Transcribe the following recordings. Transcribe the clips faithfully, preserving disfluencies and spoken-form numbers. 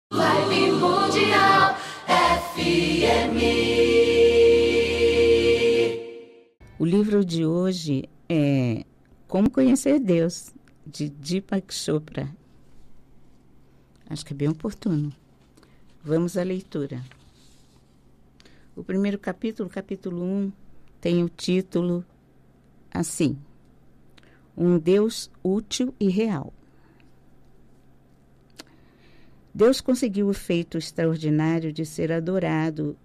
Vibe Mundial F M. O livro de hoje é Como Conhecer Deus, de Deepak Chopra. Acho que é bem oportuno. Vamos à leitura. O primeiro capítulo, capítulo um, tem o título assim: Um Deus útil e real. Deus conseguiu o feito extraordinário de ser adorado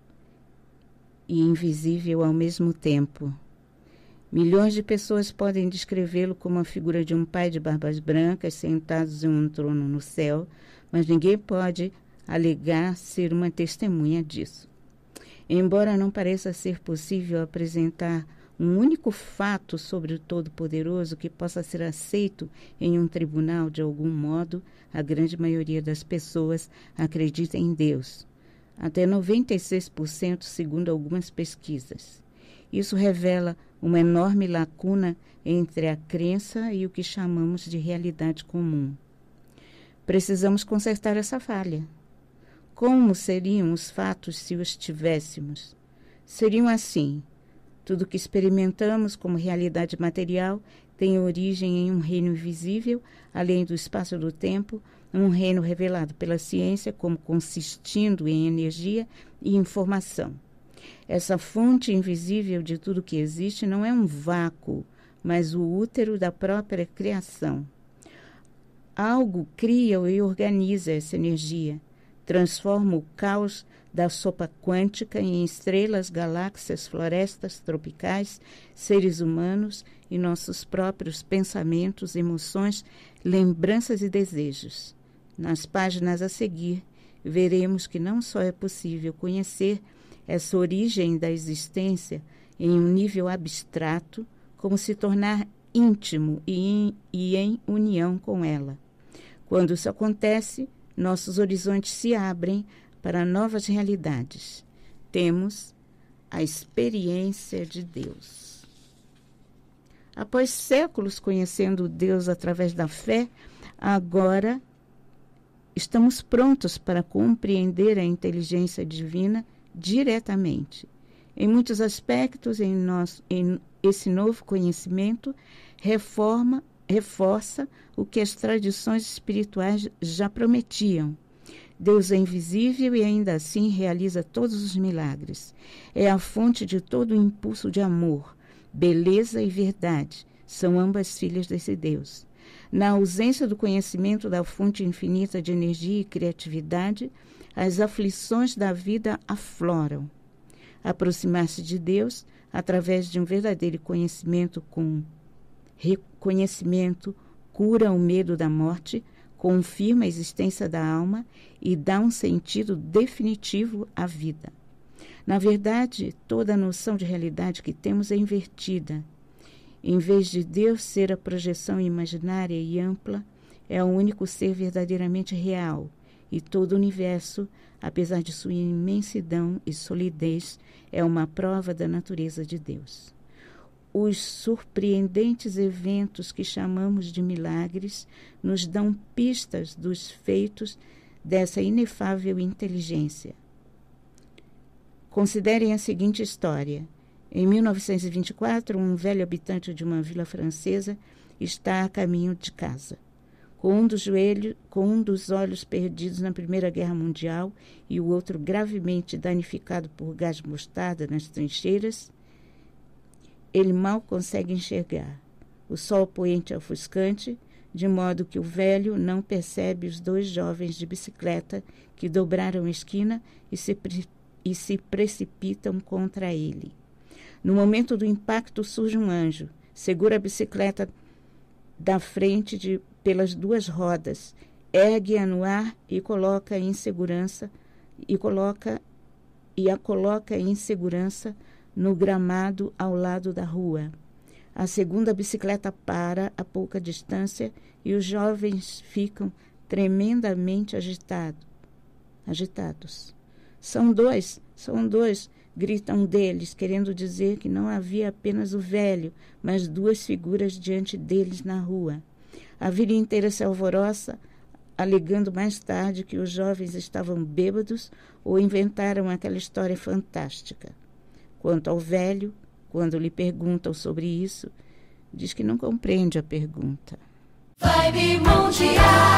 e invisível ao mesmo tempo. Milhões de pessoas podem descrevê-lo como a figura de um pai de barbas brancas sentados em um trono no céu, mas ninguém pode alegar ser uma testemunha disso. Embora não pareça ser possível apresentar um único fato sobre o Todo-Poderoso que possa ser aceito em um tribunal de algum modo, a grande maioria das pessoas acredita em Deus. Até noventa e seis por cento, segundo algumas pesquisas. Isso revela uma enorme lacuna entre a crença e o que chamamos de realidade comum. Precisamos consertar essa falha. Como seriam os fatos se os tivéssemos? Seriam assim: tudo que experimentamos como realidade material tem origem em um reino invisível, além do espaço e do tempo, um reino revelado pela ciência como consistindo em energia e informação. Essa fonte invisível de tudo que existe não é um vácuo, mas o útero da própria criação. Algo cria e organiza essa energia, transforma o caos da sopa quântica em estrelas, galáxias, florestas tropicais, seres humanos e nossos próprios pensamentos, emoções, lembranças e desejos. Nas páginas a seguir, veremos que não só é possível conhecer essa origem da existência em um nível abstrato, como se tornar íntimo e em, e em união com ela. Quando isso acontece, nossos horizontes se abrem para novas realidades. Temos a experiência de Deus. Após séculos conhecendo Deus através da fé, agora estamos prontos para compreender a inteligência divina diretamente. Em muitos aspectos, em nosso, em esse novo conhecimento reforma, reforça o que as tradições espirituais já prometiam. Deus é invisível e ainda assim realiza todos os milagres. É a fonte de todo o impulso de amor, beleza e verdade. São ambas filhas desse Deus. Na ausência do conhecimento da fonte infinita de energia e criatividade, as aflições da vida afloram. Aproximar-se de Deus, através de um verdadeiro conhecimento com reconhecimento, cura o medo da morte, confirma a existência da alma e dá um sentido definitivo à vida. Na verdade, toda a noção de realidade que temos é invertida. Em vez de Deus ser a projeção imaginária e ampla, é o único ser verdadeiramente real, e todo o universo, apesar de sua imensidão e solidez, é uma prova da natureza de Deus. Os surpreendentes eventos que chamamos de milagres nos dão pistas dos feitos dessa inefável inteligência. Considerem a seguinte história. Em mil novecentos e vinte e quatro, um velho habitante de uma vila francesa está a caminho de casa. Com um dos joelhos, com um dos olhos perdidos na Primeira Guerra Mundial e o outro gravemente danificado por gás mostarda nas trincheiras, ele mal consegue enxergar. O sol poente é ofuscante, de modo que o velho não percebe os dois jovens de bicicleta que dobraram a esquina e se, pre- e se precipitam contra ele. No momento do impacto surge um anjo, segura a bicicleta da frente de, pelas duas rodas, ergue-a no ar e coloca em segurança e coloca e a coloca em segurança no gramado ao lado da rua. A segunda bicicleta para a pouca distância e os jovens ficam tremendamente agitado, agitados. São dois, são dois, grita um deles, querendo dizer que não havia apenas o velho, mas duas figuras diante deles na rua. A vila inteira se alvoroça alegando mais tarde que os jovens estavam bêbados ou inventaram aquela história fantástica. Quanto ao velho, quando lhe perguntam sobre isso, diz que não compreende a pergunta. Vibe Mundial.